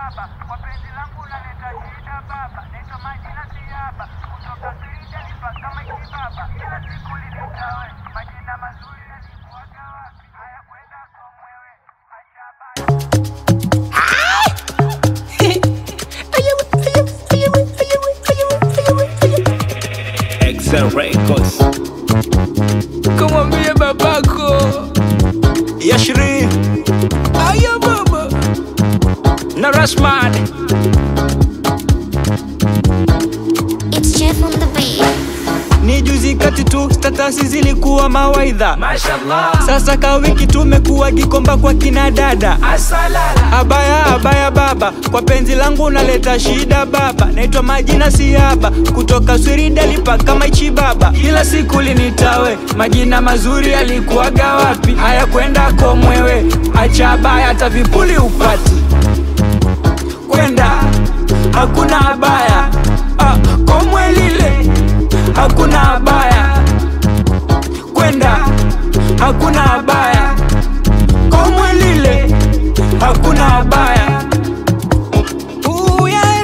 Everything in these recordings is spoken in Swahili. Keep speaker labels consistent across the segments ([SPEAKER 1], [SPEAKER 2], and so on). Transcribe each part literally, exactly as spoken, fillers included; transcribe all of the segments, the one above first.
[SPEAKER 1] baba, kwa penzi langu naleta shida baba, naitwa majina si haba, kutoka Sirida lipa kama iki baba, kila siku linitawe, majina mazuri yalikuwaga wapi, haya kwenda kwa mwewe, acha Abaya.
[SPEAKER 2] Records.
[SPEAKER 3] Kumwambia babako
[SPEAKER 2] Yashry
[SPEAKER 3] Aya baba
[SPEAKER 2] na Rashmad.
[SPEAKER 4] It's Jeff on the beat.
[SPEAKER 2] Ni juzi kati tu statasi zilikuwa mawaidha,
[SPEAKER 3] mashallah.
[SPEAKER 2] Sasa ka wiki tumekuwa gikomba kwa kina dada.
[SPEAKER 3] Asalala
[SPEAKER 2] Abaya abaya baba, kwa penzi langu naleta shida baba, naitwa majina si haba, kutoka Sirida lipa kama iki baba, kila siku linitawe, majina mazuri yalikuwaga wapi, haya kwenda kwa mwewe, acha Abaya hata vipuli upati, kwenda hakuna Abaya, ah, komwe lile hakuna Abaya, kwenda hakuna Abaya, komwe lile hakuna Abaya.
[SPEAKER 3] Ooh yeah.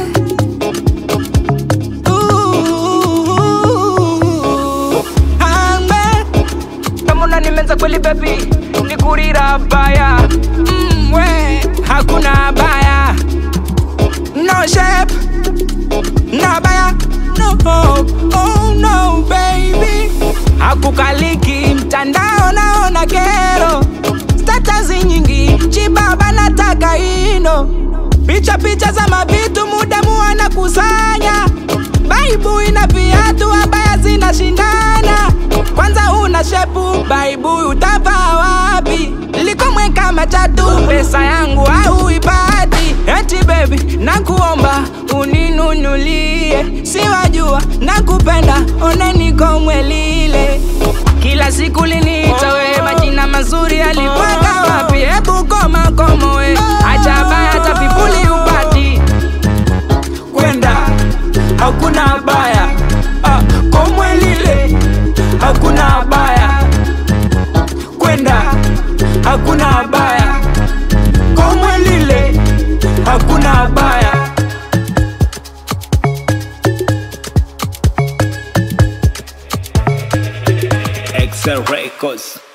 [SPEAKER 3] Ooh Hangbe kama unanimenza kweli baby, nikurira Abaya. Mm, we hakuna Abaya, no shape, no Abaya, no hope. Oh no baby, hakukaliki mtandao naona kero, status nyingi chibaba nataka ino, picha picha za mabitu muda muana kusanya, baibu ina viatu Abaya zinashindana, kwanza una shepu baibu utavaa wapi, liko mweka matatu pesa yangu au ipati, eti baby nakuomba uninunulie, siwajua nakupenda one niko mwelile, kila siku linita we, majina mazuri yalikuwaga wapi, hebu koma komo we, acha Abaya hata vipuli upati,
[SPEAKER 2] kwenda hakuna Abaya, ah, komwe lile hakuna Abaya, kwenda hakuna Abaya, komwe lile hakuna Abaya. Records.